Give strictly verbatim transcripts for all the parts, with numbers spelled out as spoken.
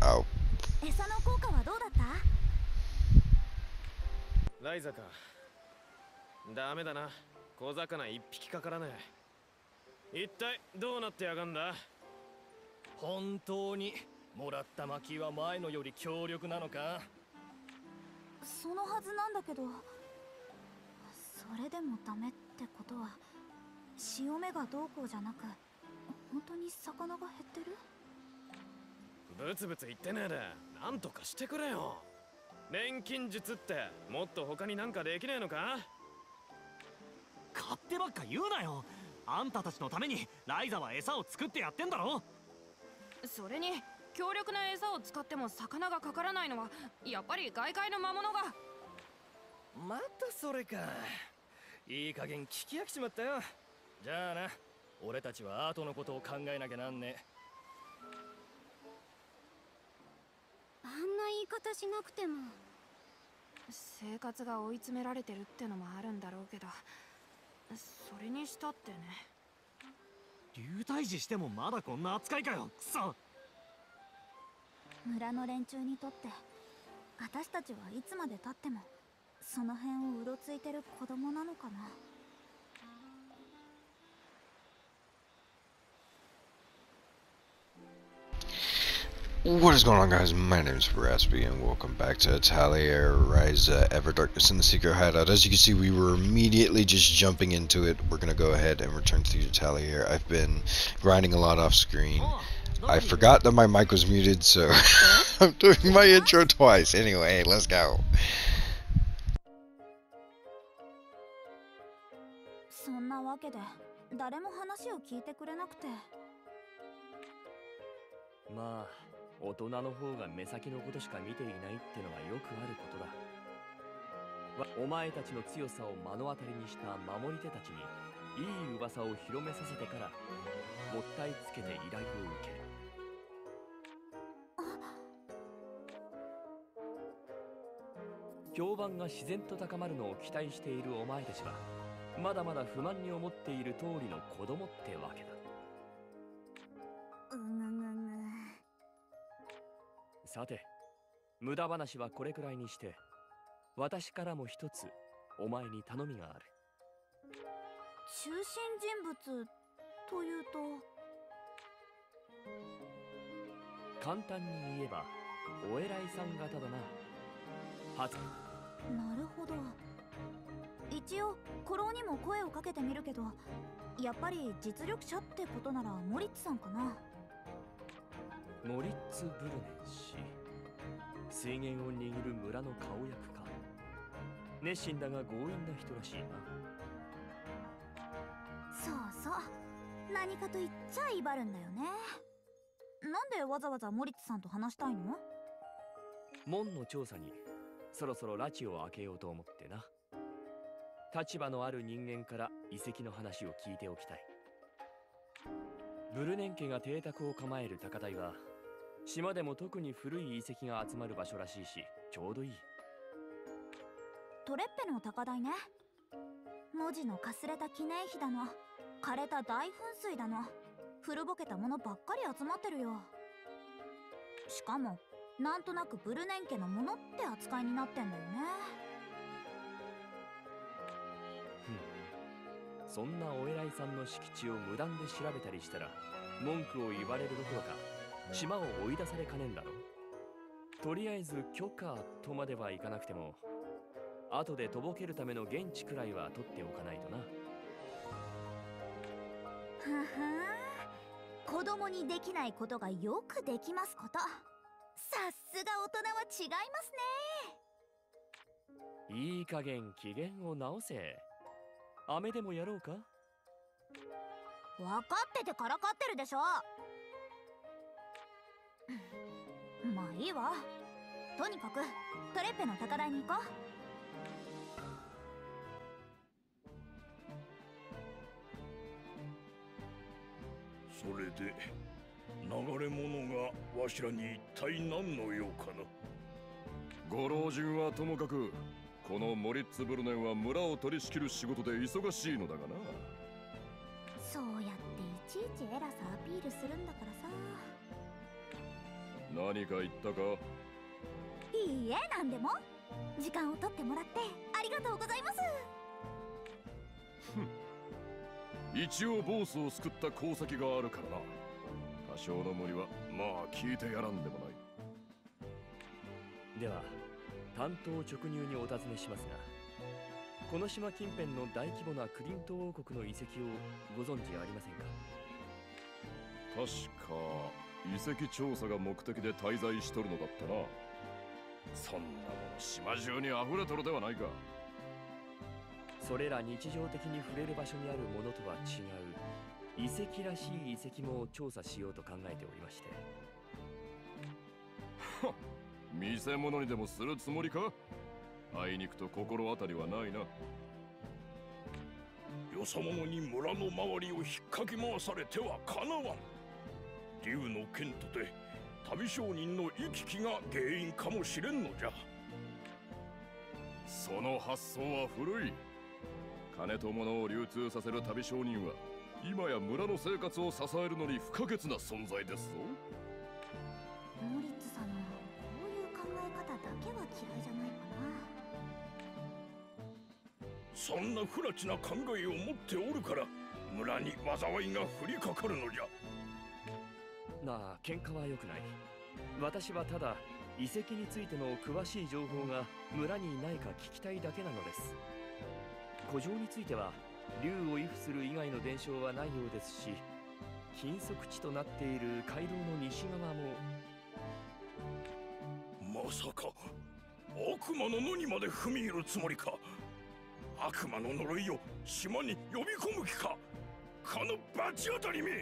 Ow. 餌の効果はどうだった？ ライザか。ダメだな。小魚一匹かからねえ。一体どうなってやがんだ？ 本当にもらった薪は前のより強力なのか？ そのはずなんだけど、それでもダメってことは潮目がどうこうじゃなく、本当に魚が減ってる？ ブツブツ言ってねえで、なんとかしてくれよ。錬金術ってもっと他になんかできねえのか？ 勝手ばっか言うなよ。あんたたちのためにライザは餌を作ってやってんだろ。 それに強力な餌を使っても魚がかからないのはやっぱり外界の魔物が。 またそれか。いい加減聞き飽きちまったよ。じゃあな、俺たちは後のことを考えなきゃなんねえ。 あんな言い方しなくても。 生活が追い詰められてるってのもあるんだろうけど、それにしたってね。 流体児してもまだこんな扱いかよ。くそ。 村の連中にとって私たちはいつまでたってもその辺をうろついてる子供なのかな。 What is going on, guys? My name is Raspy and welcome back to Atelier Rise uh, Ever Darkness in the Secret Hideout. As you can see, we were immediately just jumping into it. We're gonna go ahead and return to the Atelier. I've been grinding a lot off screen. I forgot that my mic was muted, so I'm doing my intro twice. Anyway, let's go. そんなわけで誰も話を聞いてくれなくて。 まあ大人の方が目先のことしか見ていないってのはよくあることだ。お前たちの強さを目の当たりにした守り手たちにいい噂を広めさせてからもったいつけて依頼を受ける。評判が自然と高まるのを期待しているお前たちはまだまだ不満に思っている通りの子供ってわけだ。 うぐぐぐ。 さて、無駄話はこれくらいにして、私からも一つお前に頼みがある。 中心人物というと？ 簡単に言えばお偉いさん方だな。はず。 なるほど。一応古老にも声をかけてみるけど、やっぱり実力者ってことならモリッツさんかな。 モリッツ・ブルネン氏、水源を握る村の顔役か。熱心だが強引な人らしいな。 そうそう、何かと言っちゃ威張るんだよね。なんでわざわざモリッツさんと話したいの？ 門の調査にそろそろ拉致を開けようと思ってな。立場のある人間から遺跡の話を聞いておきたい。ブルネン家が邸宅を構える高台は島でも特に古い遺跡が集まる場所らしいし、ちょうどいい。 トレッペの高台ね。文字のかすれた記念碑だの、枯れた大噴水だの、古ぼけたものばっかり集まってるよ。しかもなんとなくブルネン家のものって扱いになってんだよね。 そんなお偉いさんの敷地を無断で調べたりしたら文句を言われるどころか島を追い出されかねんだろ。とりあえず許可とまではいかなくても後でとぼけるための現地くらいは取っておかないとな。ははー、子供にできないことがよくできますこと。さすが大人は違いますね。 いい加減機嫌を直せ。飴でもやろうか？ 分かっててからかってるでしょ。まあいいわ。とにかくトレッペの高台に行こう。 それで流れ者がわしらに一体何の用かな。 ご老人はともかくこのモリッツ・ブルネンは村を取り仕切る仕事で忙しいのだがな。 そうやっていちいち偉さアピールするんだからさ。 何か言ったか？ いいえ、なんでも。時間を取ってもらってありがとうございます。 一応ボスを救った功績があるからな。多少の無理はまあ聞いてやらんでもない。 では担当直入にお尋ねしますが、この島近辺の大規模なクリント王国の遺跡をご存知ありませんか？ 確か遺跡調査が目的で滞在しとるのだったな。そんなもの島中に溢れとるではないか。 それら日常的に触れる場所にあるものとは違う遺跡らしい遺跡も調査しようと考えておりまして。 はっ、見せ物にでもするつもりか？あいにくと心当たりはないな。 よそ者に村の周りを引っかき回されてはかなわん。竜の剣とて旅商人の行き来が原因かもしれんのじゃ。 その発想は古い。金と物を流通させる旅商人は今や村の生活を支えるのに不可欠な存在ですぞ。 モリッツさんのこういう考え方だけは嫌いじゃないかな。 そんな不埒な考えを持っておるから村に災いが降りかかるのじゃ。 なあ、喧嘩は良くない。私はただ遺跡についての詳しい情報が村にないか聞きたいだけなのです。古城については竜を畏怖する以外の伝承はないようですし、禁足地となっている街道の西側も。 まさか悪魔の野にまで踏み入るつもりか。悪魔の呪いを島に呼び込む気か。この罰当たりめ。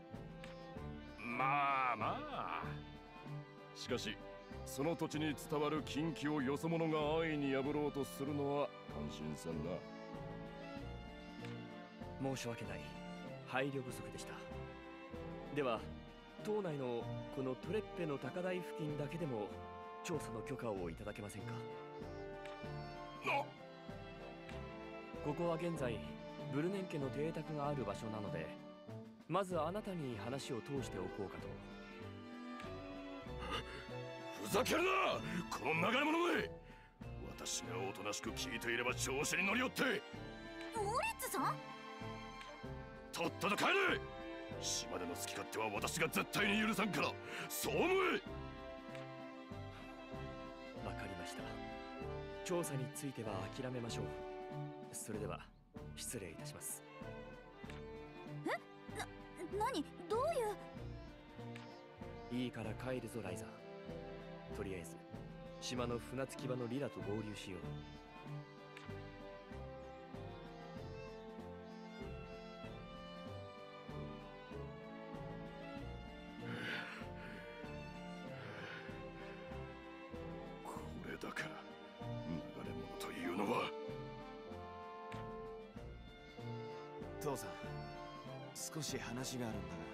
まあまあ、しかしその土地に伝わる禁忌をよそ者が安易に破ろうとするのは感心せんな。 申し訳ない。配慮不足でした。では島内のこのトレッペの高台付近だけでも調査の許可をいただけませんか？ なここは現在ブルネン家の邸宅がある場所なので、まずあなたに話を通しておこうかと。 ふざけるな、この流れ者め。私がおとなしく聞いていれば調子に乗り寄って。 モリッツさん、 とっとと帰れ。島での好き勝手は私が絶対に許さんから、そう思え。 わかりました。調査については諦めましょう。それでは失礼いたします。 え、な、何、どういう。 いいから帰るぞライザー。とりあえず島の船着き場のリラと合流しよう。 これだから流れ者というのは。 父さん、少し話があるんだが。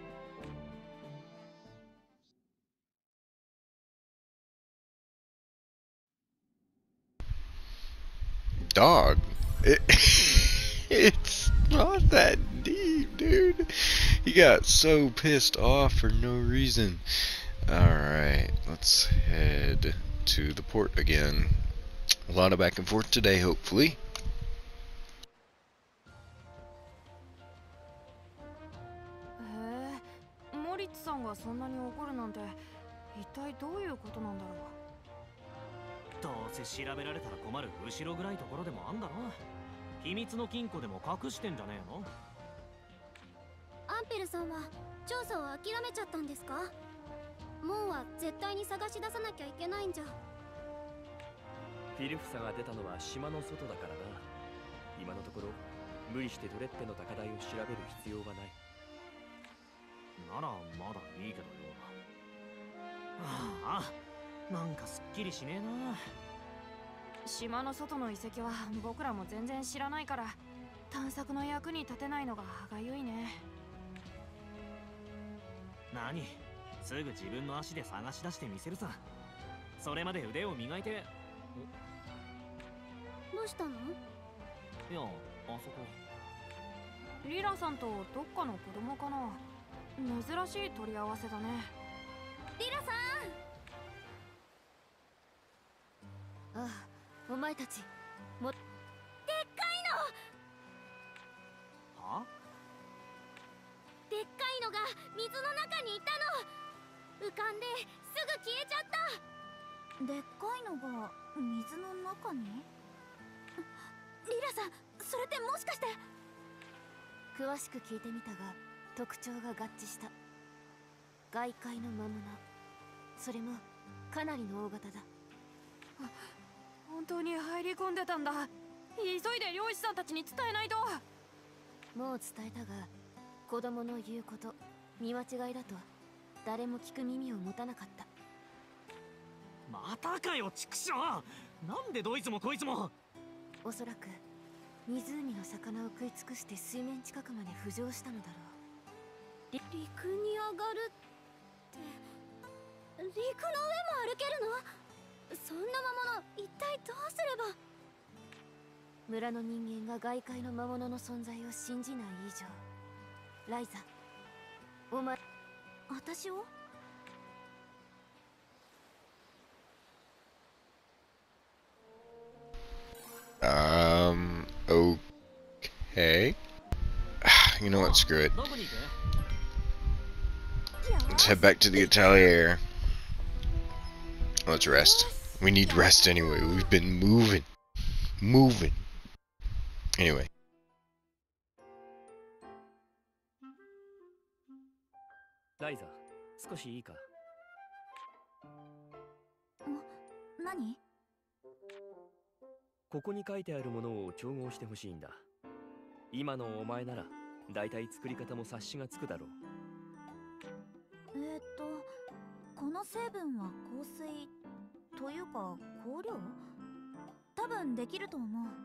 Dog. It, it's not that deep, dude. He got so pissed off for no reason. Alright, let's head to the port again. A lot of back and forth today, hopefully. へえ、モリッツさんがそんなに怒るなんて一体どういうことなんだろう。 どうせ調べられたら困る後ろ暗いところでもあんだろ。秘密の金庫でも隠してんじゃねえの？ アンペルさんは調査を諦めちゃったんですか？門は絶対に探し出さなきゃいけないんじゃ。 フィルフサが出たのは島の外だからな。今のところ無理してドレッペの高台を調べる必要はない。 ならまだいいけどよ。ああ、なんかすっきりしねえな。 島の外の遺跡は僕らも全然知らないから探索の役に立てないのが歯がゆいね。 何、すぐ自分の足で探し出してみせるさ。それまで腕を磨いて。 どうしたの？ いや、あそこ。 リラさんとどっかの子供かな。珍しい取り合わせだね。 リラさん。ああ、お前たちもでっかいの。 は？ でっかいのが水の中にいたの。浮かんですぐ消えちゃった。 でっかいのが水の中に？リラさん、それってもしかして？ 詳しく聞いてみたが特徴が合致した。外界の魔物、それもかなりの大型だ。 本当に入り込んでたんだ。急いで漁師さんたちに伝えないと。 もう伝えたが、子供の言うこと見間違いだと誰も聞く耳を持たなかった。 またかよ、畜生。なんでどいつもこいつも。 おそらく湖の魚を食い尽くして水面近くまで浮上したのだろう。陸に上がるって陸の上も歩けるの？そんな魔物一体どうすれば。村の人間が外界の魔物の存在を信じない以上、ライザ、お前、 私を？ Um, okay. You know what, screw it. Let's head back to the Atelier. Let's rest. We need rest anyway. We've been moving. Moving. Anyway. ライザ、少しいいか？ 何？ ここに書いてあるものを調合してほしいんだ。今のお前ならだいたい作り方も察しがつくだろう。 えーっとこの成分は香水というか香料？多分できると思う。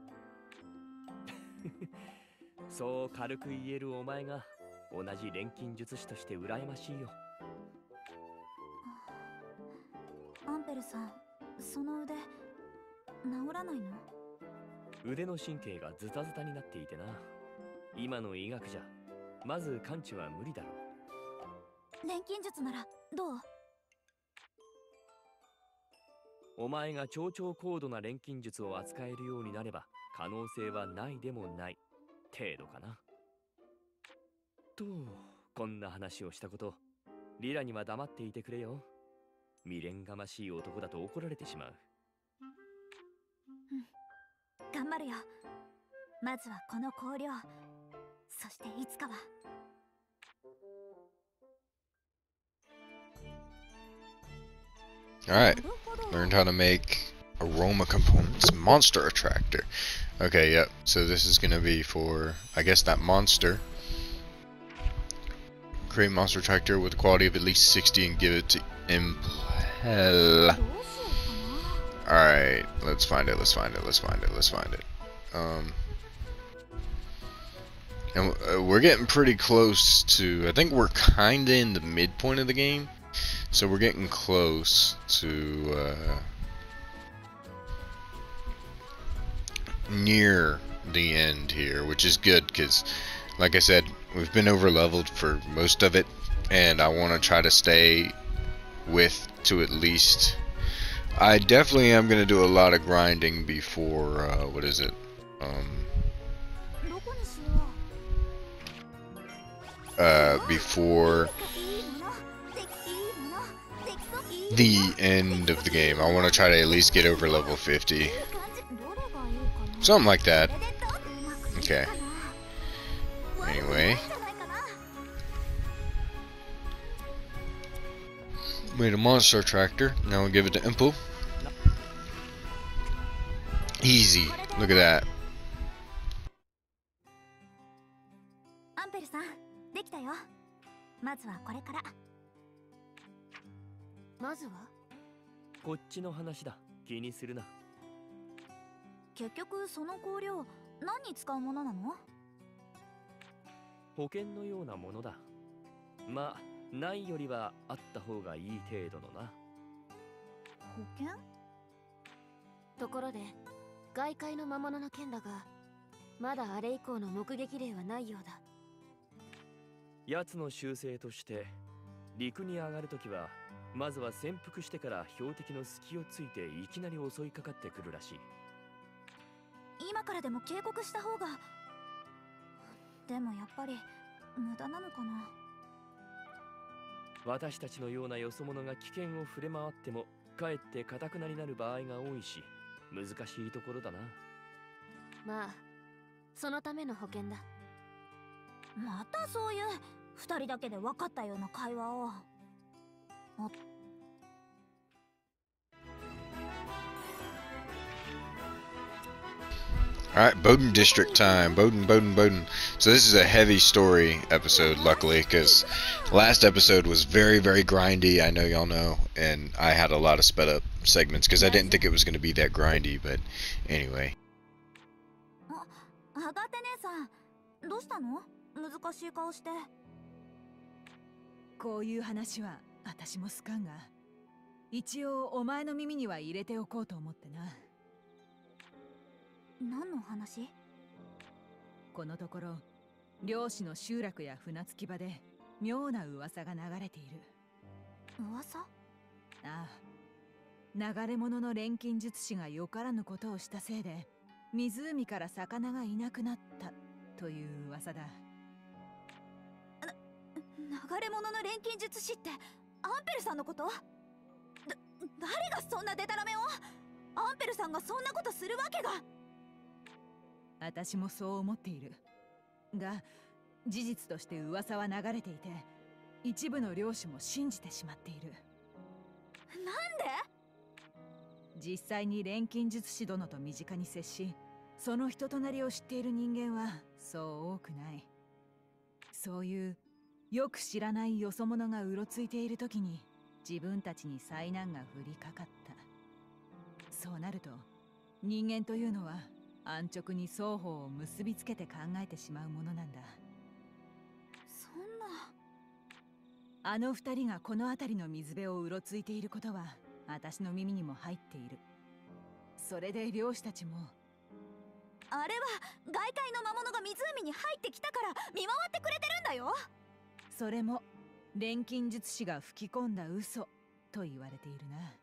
そう軽く言えるお前が同じ錬金術師として羨ましいよ。 アンペルさん、その腕治らないの？ 腕の神経がズタズタになっていてな。今の医学じゃまず完治は無理だろう。錬金術ならどう？ お前が超超高度な錬金術を扱えるようになれば可能性はないでもない程度かな。とこんな話をしたこと、リラには黙っていてくれよ。未練がましい男だと怒られてしまう。 うん、頑張るよ。まずはこの香料、そしていつかは。 Alright, learned how to make aroma components, monster attractor. Okay, yep, so this is gonna be for, I guess, that monster. Create monster attractor with a quality of at least sixty and give it to Impel. Alright, let's find it, let's find it, let's find it, let's find it. Um, and uh, we're getting pretty close to, I think we're kinda in the midpoint of the game. So we're getting close to uh, near the end here, which is good because, like I said, we've been over leveled for most of it, and I want to try to stay with to at least. I definitely am going to do a lot of grinding before uh, what is it? Um, uh, before the end of the game. I want to try to at least get over level fifty. Something like that. Okay. Anyway. Made a monster attractor. Now we'll give it to Impel. Easy. Look at that. アンペルさん、できたよ。まずはこれから。 まずはこっちの話だ。気にするな。 結局その香料何に使うものなの？ 保険のようなものだ。まあないよりはあった方がいい程度のな。 保険？ ところで外界の魔物の件だが、まだあれ以降の目撃例はないようだ。 奴の習性として陸に上がるときはまずは潜伏してから標的の隙をついていきなり襲いかかってくるらしい。 今からでも警告した方が。でもやっぱり無駄なのかな。 私たちのようなよそ者が危険を触れ回ってもかえって堅くなりなる場合が多いし、難しいところだな。 まあそのための保険だ。 またそういう二人だけで分かったような会話を。あ、 Alright, Bowden District time. Bowden, Bowden, Bowden. So this is a heavy story episode, luckily, because last episode was very, very grindy, I know y'all know, and I had a lot of sped up segments, because I didn't think it was going to be that grindy, but anyway. あ、アガテ姉さん、どうしたの？難しい顔して。 こういう話は私も好かんが、一応お前の耳には入れておこうと思ってな。 何の話？ このところ漁師の集落や船着き場で妙な噂が流れている。 噂？ ああ、流れ者の錬金術師がよからぬことをしたせいで湖から魚がいなくなったという噂だ。 な、流れ者の錬金術師ってアンペルさんのこと？だ、誰がそんなデタラメを？アンペルさんがそんなことするわけが。 私もそう思っているが、事実として噂は流れていて、一部の漁師も信じてしまっている。 なんで？ 実際に錬金術師殿と身近に接し、その人となりを知っている人間はそう多くない。そういうよく知らないよそ者がうろついている時に自分たちに災難が降りかかった。そうなると人間というのは安直に双方を結びつけて考えてしまうものなんだ。 そんな。 あの二人がこの辺りの水辺をうろついていることは私の耳にも入っている。それで漁師たちも、 あれは外界の魔物が湖に入ってきたから見回ってくれてるんだよ。 それも錬金術師が吹き込んだ嘘と言われているな。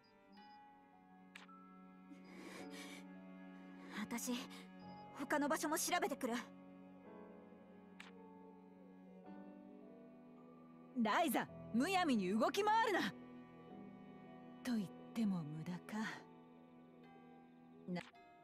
私、他の場所も調べてくる。 ライザ、むやみに動き回るな。と言っても無駄か。な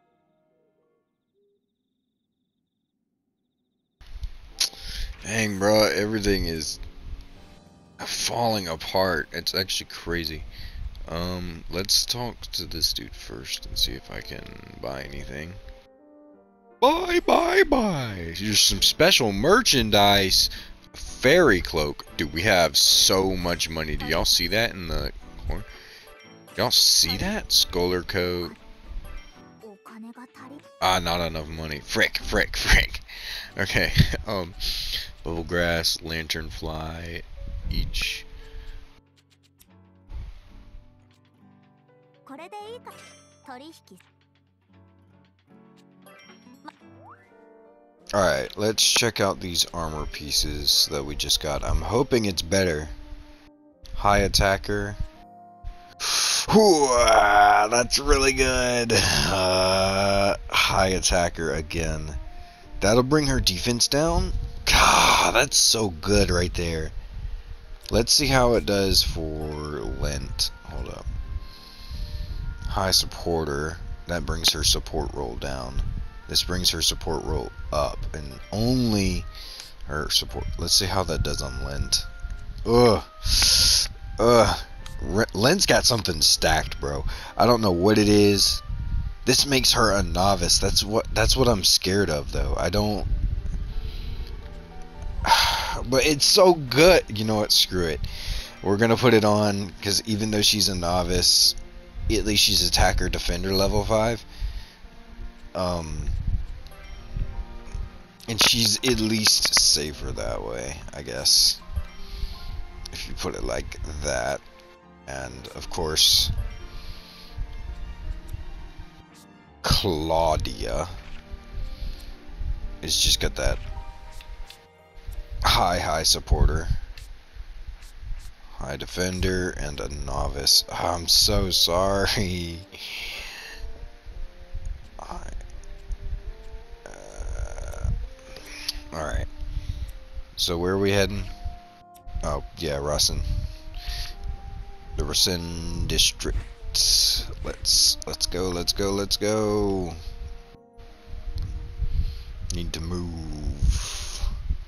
Dang, bro, everything is falling apart. It's actually crazy. Um, let's talk to this dude first and see if I can buy anything. Buy, buy, buy! Here's some special merchandise. Fairy cloak. Dude, we have so much money. Do y'all see that in the corner? Y'all see that? Scholar coat. Ah, not enough money. Frick, frick, frick. Okay, um, bubble grass, lantern fly, each. Alright, let's check out these armor pieces that we just got. I'm hoping it's better. High attacker. Whew, that's really good. Uh, high attacker again. That'll bring her defense down. God, that's so good right there. Let's see how it does for Lent. Hold up. High supporter. That brings her support roll down. This brings her support roll up. And only her support. Let's see how that does on Lent. Ugh. Ugh. Lent's got something stacked, bro. I don't know what it is. This makes her a novice. That's what that's what I'm scared of, though. I don't. But it's so good. You know what? Screw it. We're gonna put it on because even though she's a novice, at least she's attacker defender level five. Um, and she's at least safer that way, I guess. If you put it like that, and of course. Claudia is just got that high high supporter, High defender and a novice. Oh, I'm so sorry. I, uh, Alright. So where are we heading? Oh, yeah, Rasen. The Rasen district. Let's let's go, let's go, let's go. Need to move.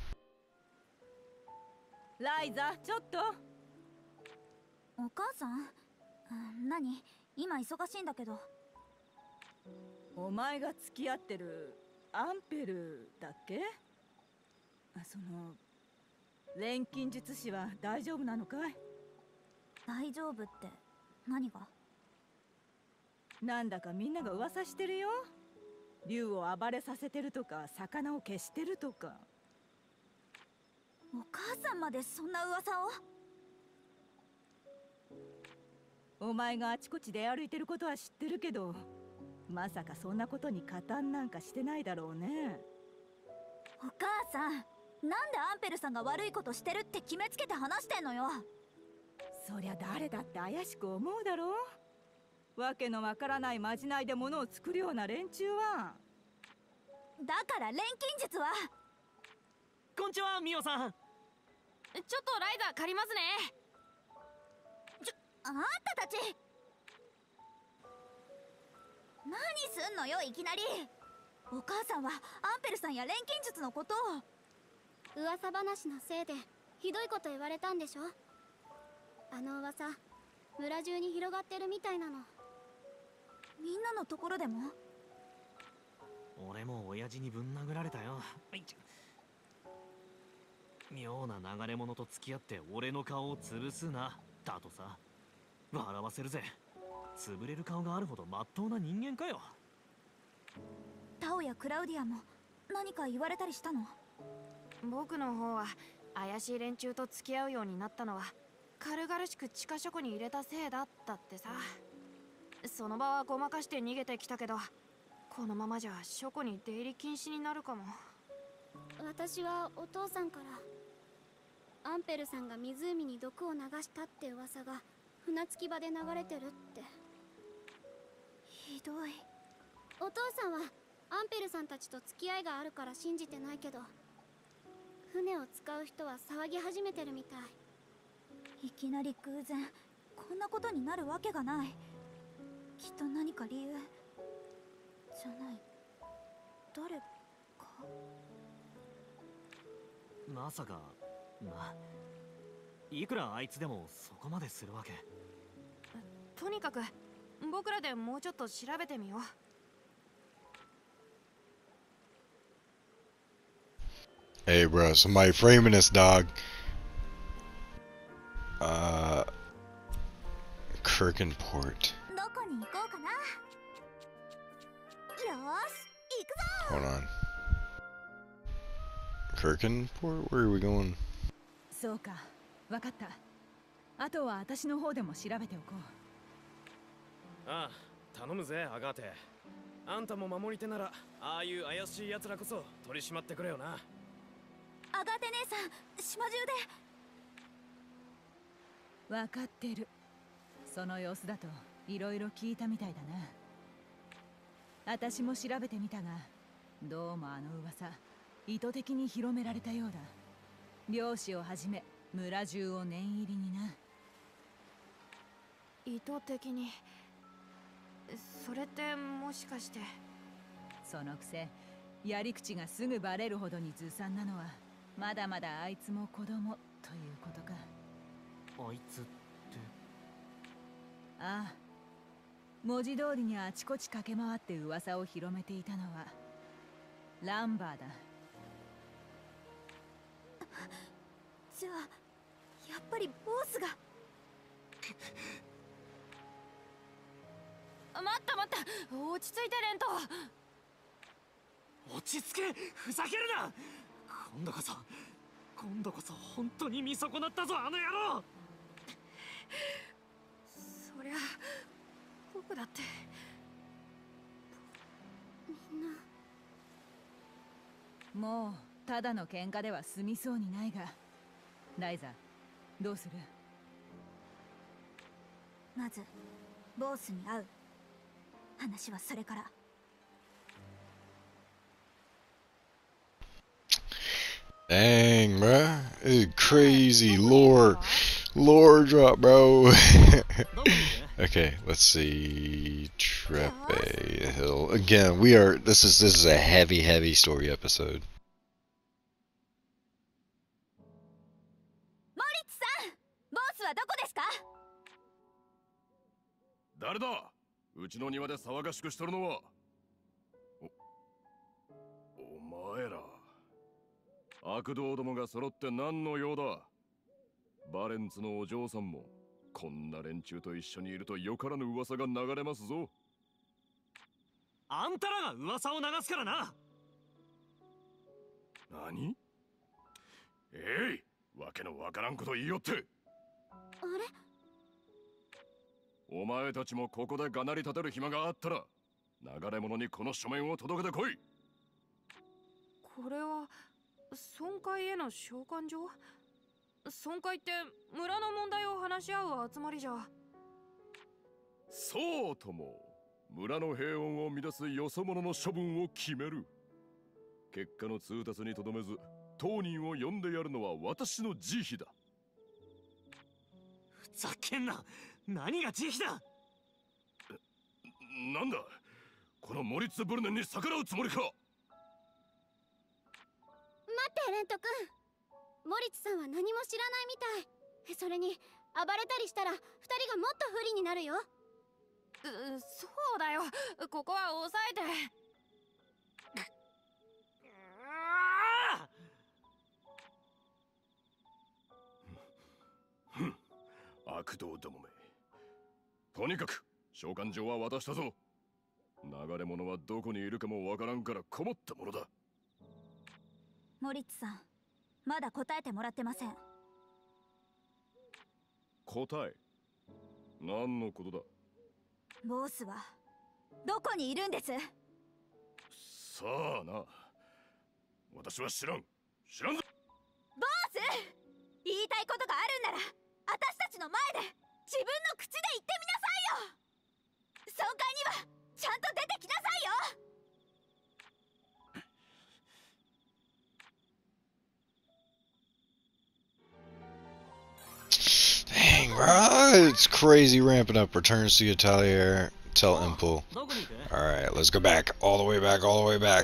ライザ、ちょっと。 お母さん、うん、何？今忙しいんだけど。 お前が付き合ってるアンペルだっけ？あ、その錬金術師は大丈夫なのかい？ 大丈夫って何が？ なんだかみんなが噂してるよ。竜を暴れさせてるとか、魚を消してるとか。 お母さんまでそんな噂を？お前があちこちで歩いてることは知ってるけど、まさかそんなことに加担なんかしてないだろうね。 お母さん、なんでアンペルさんが悪いことしてるって決めつけて話してんのよ。 そりゃ誰だって怪しく思うだろう。わけのわからないまじないで物を作るような連中は。 だから錬金術は。 こんちは、ミオさん。 ちょっとライダー借りますね。 ちょ、あんたたち何すんのよ、いきなり。お母さんはアンペルさんや錬金術のことを。 噂話のせいでひどいこと言われたんでしょ。あの噂、村中に広がってるみたいなの。 みんなのところでも？ 俺も親父にぶん殴られたよ。妙な流れ者と付き合って俺の顔を潰すな、だとさ。笑わせるぜ。潰れる顔があるほど真っ当な人間かよ。 タオやクラウディアも何か言われたりしたの？ 僕の方は怪しい連中と付き合うようになったのは軽々しく地下書庫に入れたせいだったってさ。その場はごまかして逃げてきたけど、このままじゃ書庫に出入り禁止になるかも。 私はお父さんからアンペルさんが湖に毒を流したって噂が船着き場で流れてるって。 ひどい。 お父さんはアンペルさんたちと付き合いがあるから信じてないけど、船を使う人は騒ぎ始めてるみたい。 いきなり偶然こんなことになるわけがない。きっと何か理由じゃない。誰か？ まさかな。いくらあいつでもそこまでするわけ。 とにかく僕らでもうちょっと調べてみよう。 Hey, bro, somebody framing this dog. Uh, Kirkenport. どこに行こうかな。よーし、行くぞ。 Hold on. Kirkenport? Where are we going? そうか、わかった。あとは私の方でも調べておこう。 ああ、頼むぜ、アガーテ。あんたも守り手なら、ああいう怪しい奴らこそ取り締まってくれよな。 アガーテ姉さん、島中で。 わかってる。その様子だといろいろ聞いたみたいだな。私も調べてみたが、どうもあの噂意図的に広められたようだ。漁師をはじめ村中を念入りにな。 意図的に？それってもしかして。 そのくせやり口がすぐバレるほどにずさんなのは、まだまだあいつも子供ということか。 あいつって？ ああ、文字通りにあちこち駆け回って噂を広めていたのはランバーだ。 じゃあやっぱりボスが。 待った待った、落ち着いてレント。 落ち着け、ふざけるな。今度こそ今度こそ本当に見損なったぞ、あの野郎。 そりゃ僕だって。 みんなもうただの喧嘩では済みそうにないが。ライザ、どうする？ まずボスに会う。話はそれから。 Dang, bruh. It's crazy lore. Lore drop, bro. Okay, let's see. Treppe Hill. Again, we are this is this is a heavy, heavy story episode. モリッツさん、ボスはどこですか？ 誰だ？うちの庭で騒がしくしとるのは。お、お前ら。悪道どもが揃って何の用だ？バレンツのお嬢さんもこんな連中と一緒にいるとよからぬ噂が流れますぞ。 あんたらが噂を流すからな。 何？えい、わけのわからんこと言いよって。 あれ？ お前たちもここでがなり立てる暇があったら流れ者にこの書面を届けてこい。 これは損壊への召喚状？損壊って村の問題を話し合う集まりじゃ。 そうとも。村の平穏を乱すよそ者の処分を決める。結果の通達にとどめず当人を呼んでやるのは私の慈悲だ。 ふざけんな。何が慈悲だ。 なんだ、このモリッツ・ブルネンに逆らうつもりか。 待ってレント君、モリッツさんは何も知らないみたい。それに暴れたりしたらふたりがもっと不利になるよ。 う、そうだよ。ここは抑えて。 ふん、悪道どもめ。とにかく召喚状は渡したぞ。流れ者はどこにいるかもわからんから困ったものだ。 モリッツさん、まだ答えてもらってません。 答え？何のことだ？ ボスはどこにいるんです？ さあな。私は知らん。知らんぞ。 ボス！言いたいことがあるんなら私たちの前で自分の口で言ってみなさいよ。損壊にはちゃんと出てきなさいよ。 Dang, bro, it's crazy ramping up. Returns to Atelier, tell Impel. Alright, let's go back. All the way back, all the way back.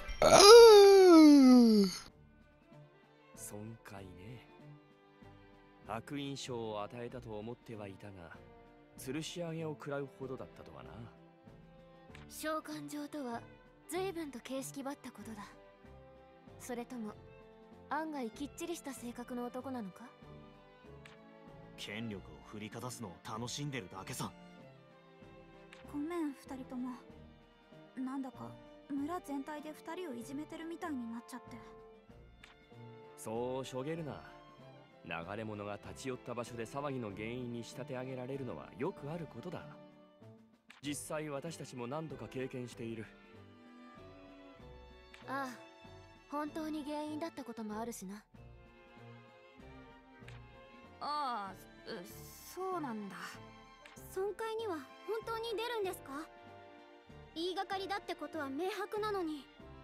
Oh! 損壊ね。悪印象を与えたと思ってはいたが、吊るし上げを食らうほどだったとはな。 召喚状とは随分と形式ばったことだ。それとも案外きっちりした性格の男なのか？ 権力を振りかざすのを楽しんでるだけさ。 ごめん、二人とも。なんだか村全体で二人をいじめてるみたいになっちゃって。 そうしょげるな。流れ者が立ち寄った場所で騒ぎの原因に仕立て上げられるのはよくあることだ。実際私たちも何度か経験している。 ああ、本当に原因だったこともあるしな。 ああ、そうなんだ。 損壊には本当に出るんですか？言いがかりだってことは明白なのに。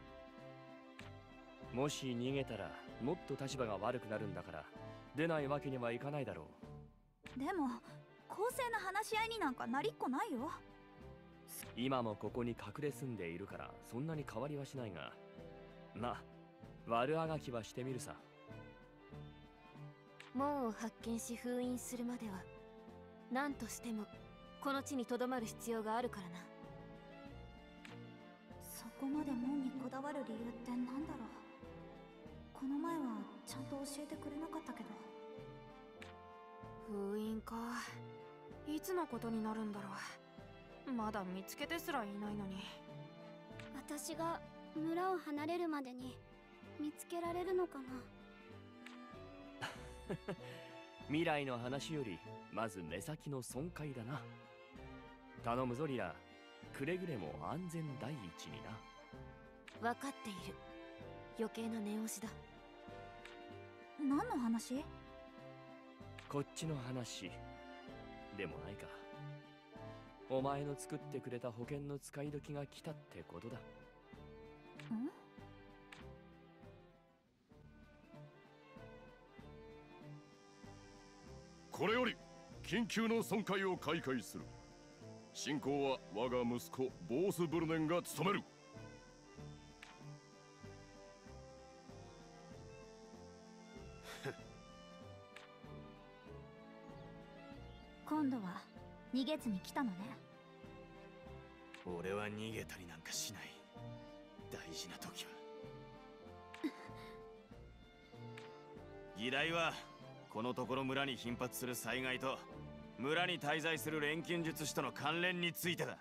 もし逃げたらもっと立場が悪くなるんだから出ないわけにはいかないだろう。でも公正な話し合いになんかなりっこないよ。 今もここに隠れ住んでいるからそんなに変わりはしないが、まあ悪あがきはしてみるさ。 門を発見し封印するまでは何としてもこの地にとどまる必要があるからな。 そこまで門にこだわる理由ってなんだろう。この前はちゃんと教えてくれなかったけど。 封印か。いつのことになるんだろう。まだ見つけてすらいないのに。 私が村を離れるまでに見つけられるのかな。 未来の話よりまず目先の損壊だな。頼むぞリラ。くれぐれも安全第一にな。分かっている。余計な念押しだ。 何の話？ こっちの話でもないか。 お前の作ってくれた保険の使い時が来たってことだ。 ん？ これより緊急の損壊を開会する。進行は我が息子ボースブルネンが務める。 今度は逃げずに来たのね。 俺は逃げたりなんかしない。大事な時は議題はこのところ村に頻発する災害と村に滞在する錬金術師との関連についてだ。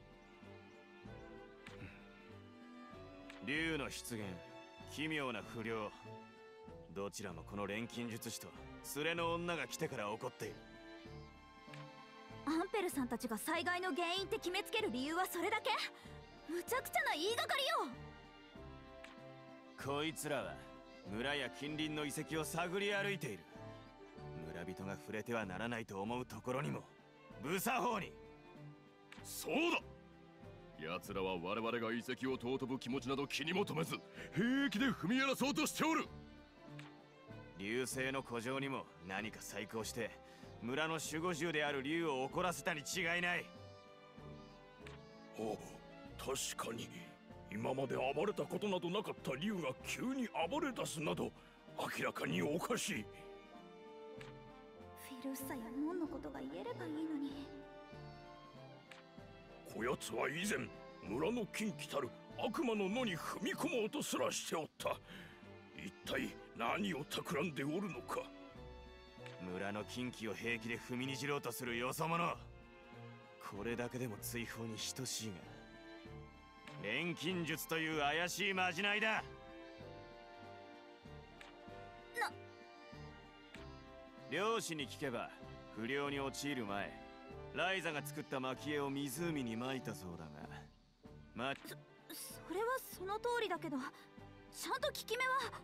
竜の出現、奇妙な不良、どちらもこの錬金術師と連れの女が来てから起こっている。 アンペルさんたちが災害の原因って決めつける理由はそれだけ？むちゃくちゃな言いがかりよ。 こいつらは村や近隣の遺跡を探り歩いている。村人が触れてはならないと思うところにも無作法に。 そうだ、奴らは我々が遺跡を尊ぶ気持ちなど気にも留めず平気で踏み荒らそうとしておる。 竜星の古城にも何か細工をして村の守護獣である竜を怒らせたに違いない。 おう、確かに今まで暴れたことなどなかった竜が急に暴れ出すなど明らかにおかしい。 フィルッサやモンのことが言えればいいのに。 こやつは以前村の禁忌たる悪魔の野に踏み込もうとすらしておった。一体何を企んでおるのか。 村の禁忌を平気で踏みにじろうとするよそ者、これだけでも追放に等しいが、錬金術という怪しいまじないだ。 な漁師に聞けば不良に陥る前ライザが作った蒔絵を湖に撒いたそうだが、まそそれはその通りだけど、ちゃんと効き目は。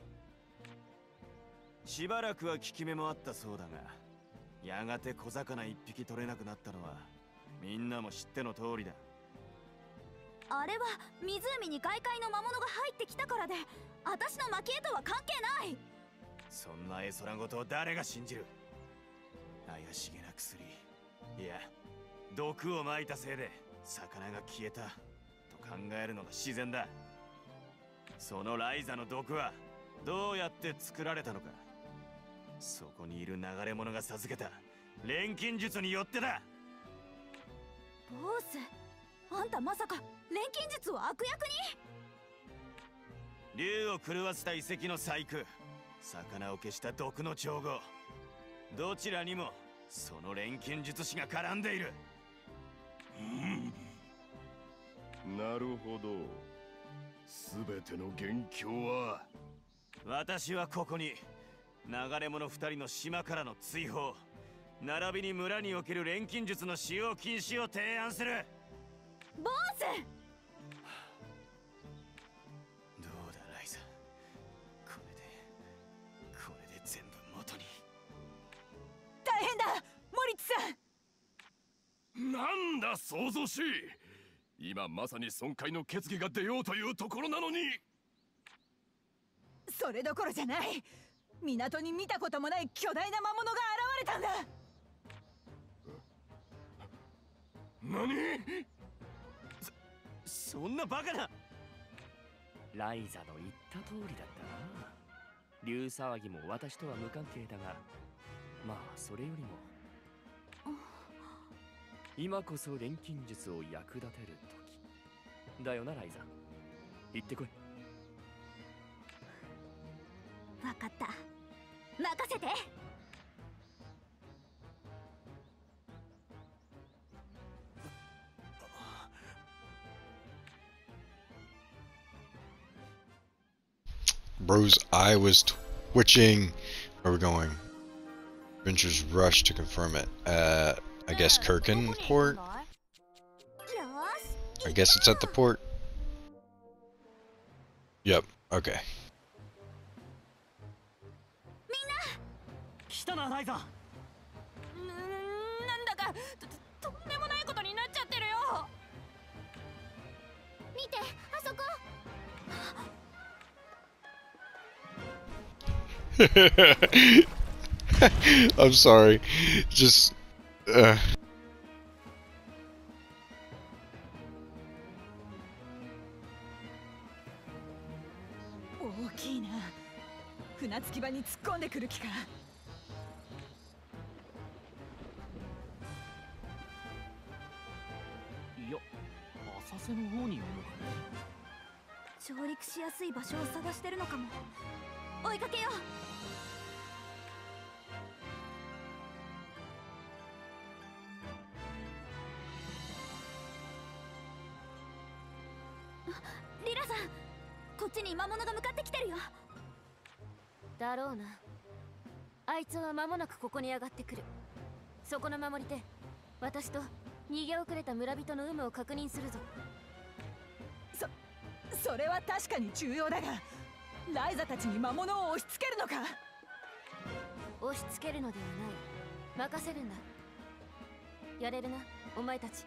しばらくは効き目もあったそうだが、やがて小魚一匹取れなくなったのはみんなも知っての通りだ。 あれは湖に外界の魔物が入ってきたからで、私の蒔絵とは関係ない。 そんな絵空事を誰が信じる。怪しげな薬、いや毒を撒いたせいで魚が消えたと考えるのが自然だ。そのライザの毒はどうやって作られたのか、そこにいる流れ者が授けた錬金術によってだ。 ボス、あんたまさか錬金術を悪役に？ 竜を狂わせた遺跡の細工、魚を消した毒の調合、どちらにもその錬金術師が絡んでいる。 うん、なるほど。全ての元凶は私はここに流れ者二人の島からの追放、並びに村における錬金術の使用禁止を提案する。 ボス！ どうだライザ、これでこれで全部元に。 大変だモリッツさん。 なんだ想像しい。今まさに損壊の決議が出ようというところなのに。 それどころじゃない。港に見たこともない巨大な魔物が現れたんだ。 何？ そ、そんなバカな。 ライザの言った通りだったな。竜騒ぎも私とは無関係だが、まあそれよりも今こそ錬金術を役立てる時だよなライザ。行ってこい。 わかった、任せて。 Bro's eye was twitching. Where are we going? Adventures rush to confirm it. Uh, I guess Kirkin port? I guess it's at the port. Yep, okay. 来たなライザ。 んーなんだかとんでもないことになっちゃってるよ。 見て、あそこ。 I'm sorry. Just uh 大きいな。船着き場に突っ込んでくる気か。 いや、浅瀬の方にいるのかね。 上陸しやすい場所を探してるのかも。追いかけよう。リラさん、こっちに魔物が向かってきてるよ。 だろうな。あいつは間もなくここに上がってくる。そこの守り手、私と逃げ遅れた村人の有無を確認するぞ。 それは確かに重要だが、ライザたちに魔物を押し付けるのか。 押し付けるのではない。任せるんだ。やれるな、お前たち。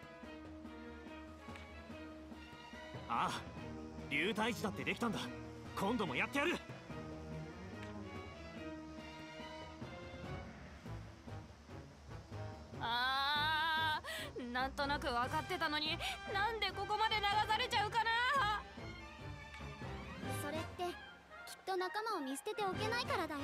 ああ、流体児だってできたんだ。今度もやってやる。 あー、なんとなく分かってたのに、なんでここまで流されちゃうかな。 それってきっと仲間を見捨てておけないからだよ。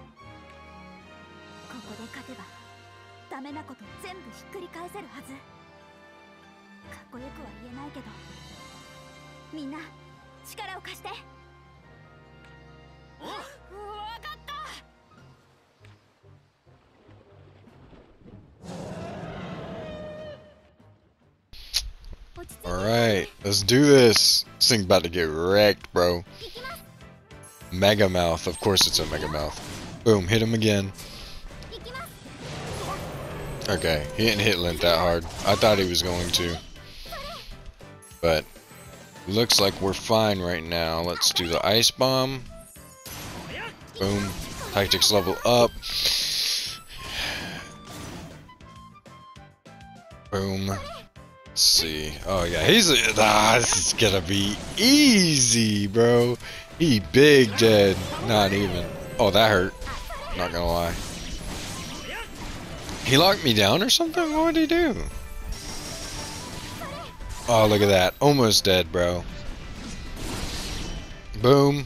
ここで勝てばダメなこと全部ひっくり返せるはず。かっこよくは言えないけど、みんな力を貸して。 お、分かった。 Alright, let's do this. This thing's about to get wrecked, bro. Mega Mouth, of course it's a Mega Mouth. Boom, hit him again. Okay, he didn't hit Lint that hard. I thought he was going to. But looks like we're fine right now. Let's do the Ice Bomb. Boom. Tactics level up. Boom. Let's see. Oh yeah, he's a, ah, this is gonna be easy, bro. He big dead. Not even. Oh, that hurt. Not gonna lie. He locked me down or something? What did he do? Oh, look at that. Almost dead, bro. Boom.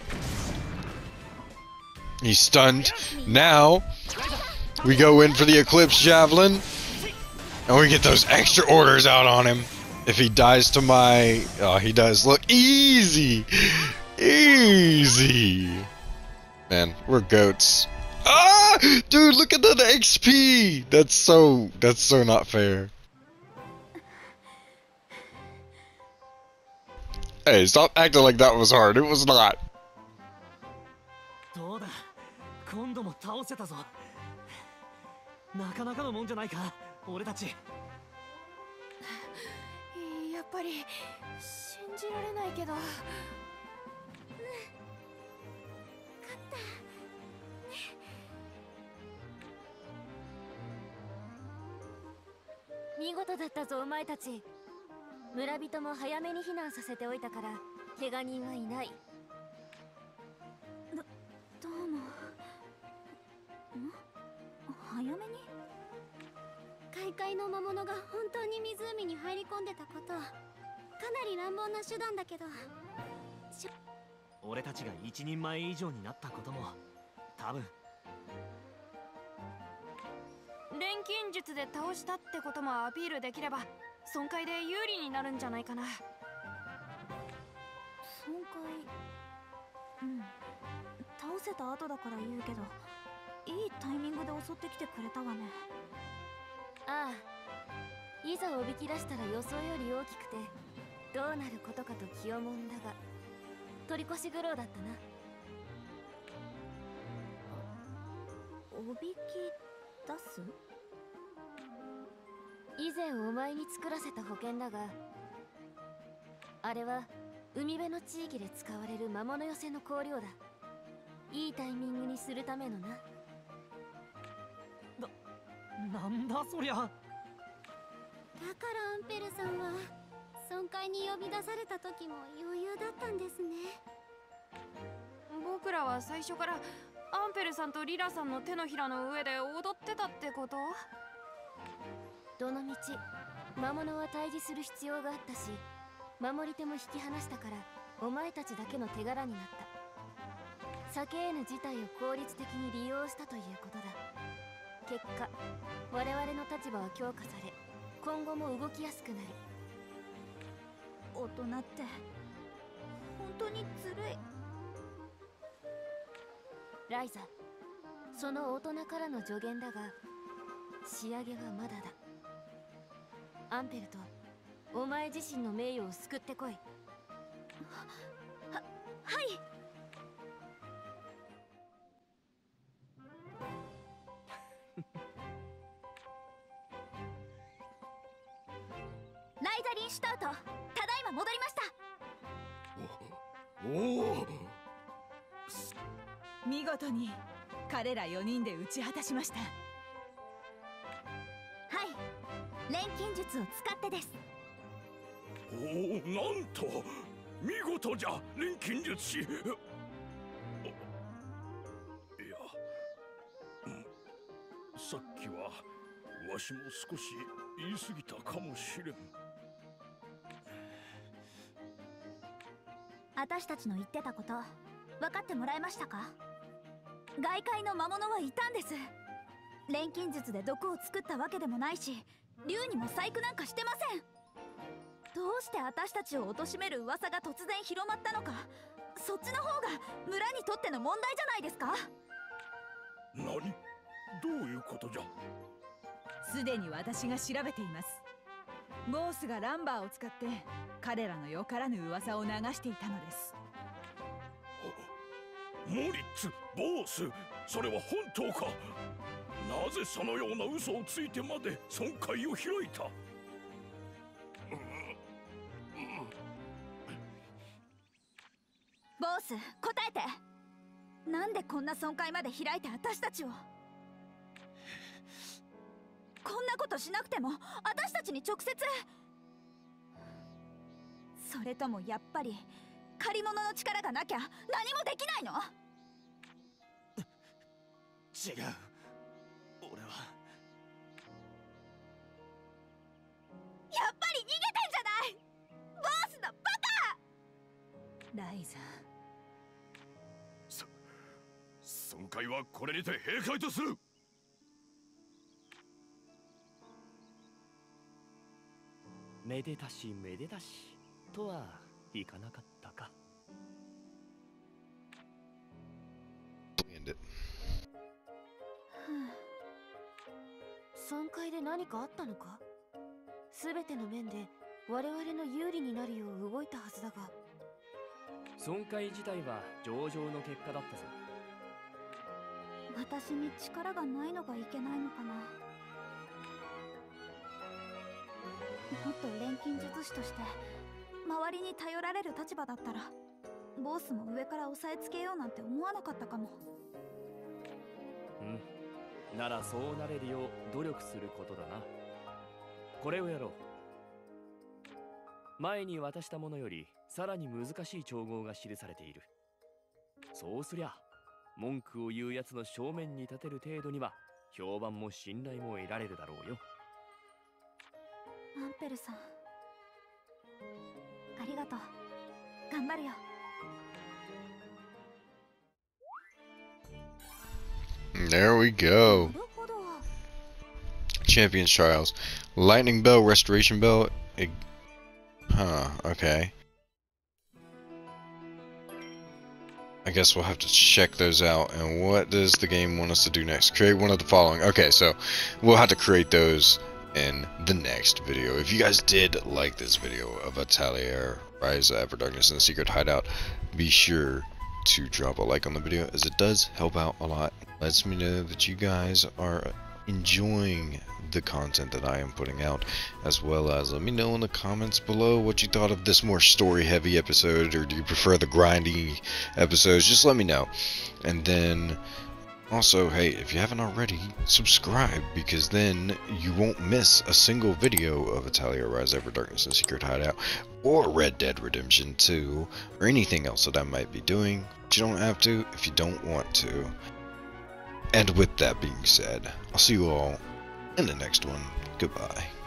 He's stunned. Now, we go in for the Eclipse Javelin. And we get those extra orders out on him. If he dies to my... Oh, he does. Look, easy. Easy. Man, we're goats. Ah! Dude, look at the X P! That's so... That's so not fair. Hey, stop acting like that was hard. It was not. どうだ、今度も倒せたぞ。なかなかのもんじゃないか、俺たち。 やっぱり信じられないけど。うん、勝った。 見事だったぞお前たち。村人も早めに避難させておいたから怪我人はいない。 ど、どうも。ん？早めに？ 海海の魔物が本当に湖に入り込んでたこと、かなり乱暴な手段だけど、 俺たちが一人前以上になったことも多分錬金術で倒したってこともアピールできれば損壊で有利になるんじゃないかな。 損壊、うん、倒せた後だから言うけど、いいタイミングで襲ってきてくれたわね。 ああ、いざおびき出したら予想より大きくてどうなることかと気をもんだが、取り越し苦労だったな。 おびき出す？ 以前お前に作らせた保険だが、あれは海辺の地域で使われる魔物寄せの香料だ。いいタイミングにするためのな。 なんだそりゃ。 だからアンペルさんは損壊に呼び出された時も余裕だったんですね。 僕らは最初からアンペルさんとリラさんの手のひらの上で踊ってたってこと？ どのみち魔物は退治する必要があったし、守り手も引き離したからお前たちだけの手柄になった。サケーヌ自体を効率的に利用したということだ。結果我々の立場は強化され、今後も動きやすくなる。 大人って本当にずるい。 ライザ、その大人からの助言だが仕上げはまだだ。アンペルト、お前自身の名誉を救ってこい。は、はい。ライザリン・シュタウト、ただいま戻りました。 おお、 見事に彼らよにんで打ち果たしました。 はい、錬金術を使ってです。 おお、なんと見事じゃ錬金術師。いや、うん、さっきはわしも少し言い過ぎたかもしれん。 私たちの言ってたこと分かってもらえましたか？外界の魔物はいたんです。錬金術で毒を作ったわけでもないし、竜にも細工なんかしてません。どうして私たちを貶める噂が突然広まったのか、そっちの方が村にとっての問題じゃないですか？ 何？どういうことじゃ？ すでに私が調べています。ボースがランバーを使って彼らのよからぬ噂を流していたのです。 モリッツ、ボース、それは本当か？なぜそのような嘘をついてまで損壊を開いた？ ボース、答えて。なんでこんな損壊まで開いて私たちを。こんなことしなくても私たちに直接。それともやっぱり借り物の力がなきゃ何もできないの？ 違う、俺は。 やっぱり逃げてんじゃない！ボースのバカ！ ライザ、 そ損壊はこれにて閉会とする。 めでたしめでたしとはいかなかったか。 損壊で何かあったのか？全ての面で我々の有利になるよう動いたはずだが。 損壊自体は上々の結果だったぞ。 私に力がないのがいけないのかな。もっと錬金術師として周りに頼られる立場だったら、ボースも上から押さえつけようなんて思わなかったかも。 うん、ならそうなれるよう努力することだな。これをやろう。前に渡したものよりさらに難しい調合が記されている。そうすりゃ文句を言うやつの正面に立てる程度には評判も信頼も得られるだろうよ。 アンペルさん、ありがとう。頑張るよ。 There we go. Champions Trials. Lightning Bell, Restoration Bell. It, huh, okay. I guess we'll have to check those out. And what does the game want us to do next? Create one of the following. Okay, so we'll have to create those in the next video. If you guys did like this video of Atelier, Rise of Everdarkness and the Secret Hideout, be sure to drop a like on the video, as it does help out a lot. Lets me know that you guys are enjoying the content that I am putting out, as well as let me know in the comments below what you thought of this more story heavy episode, or do you prefer the grindy episodes? Just let me know. And then Also, hey, if you haven't already, subscribe, because then you won't miss a single video of Italia Rise, Ever Darkness, and Secret Hideout, or Red Dead Redemption two, or anything else that I might be doing. But you don't have to if you don't want to. And with that being said, I'll see you all in the next one. Goodbye.